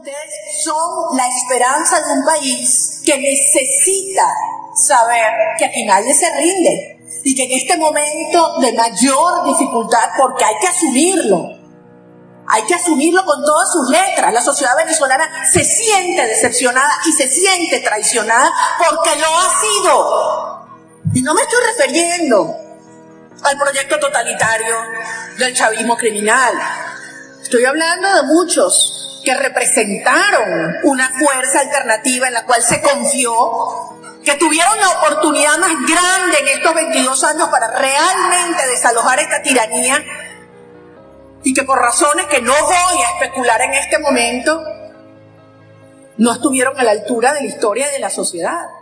ustedes son la esperanza de un país que necesita saber que aquí nadie se rinde y que en este momento de mayor dificultad, porque hay que asumirlo con todas sus letras, la sociedad venezolana se siente decepcionada y se siente traicionada porque lo ha sido. Y no me estoy refiriendo al proyecto totalitario del chavismo criminal. Estoy hablando de muchos que representaron una fuerza alternativa en la cual se confió, que tuvieron la oportunidad más grande en estos 22 años para realmente desalojar esta tiranía y que por razones que no voy a especular en este momento, no estuvieron a la altura de la historia y de la sociedad.